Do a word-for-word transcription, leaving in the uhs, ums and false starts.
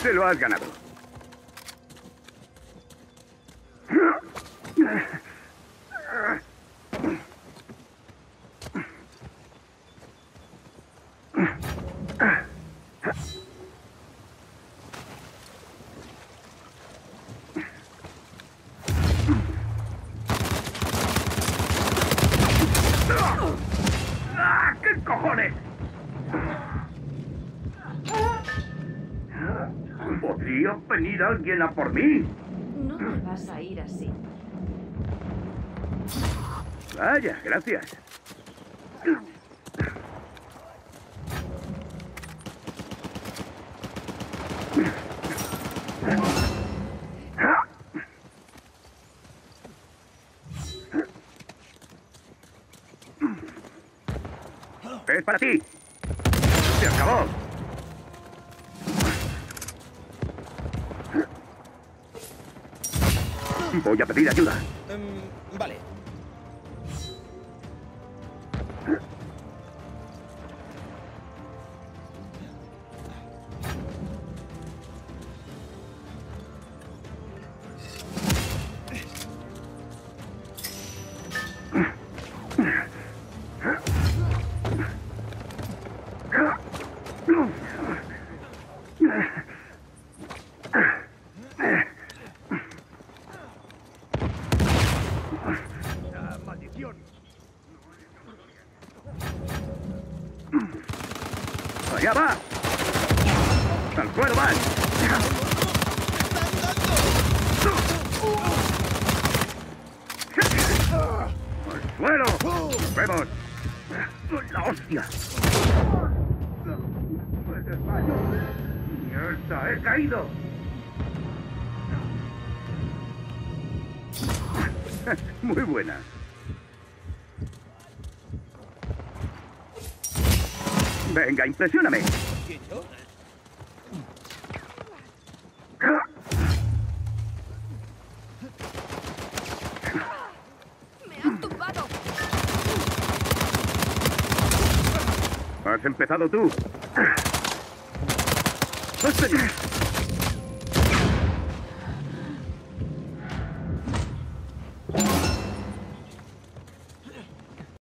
Te lo has ganado. ¡Ah! ¿Qué cojones? ¿Podría venir alguien a por mí? No me vas a ir así. Vaya, gracias. Es para ti. Se acabó. Voy a pedir ayuda. Um, vale. ¡Allá va! ¡Al suelo vas! ¡Al suelo! ¡Nos vemos! ¡La hostia! ¡Mierda! ¡He caído! Muy buena. Venga, impresióname. ¿Quién, yo? ¡Me han tumbado! Has empezado tú. ¡Hostia!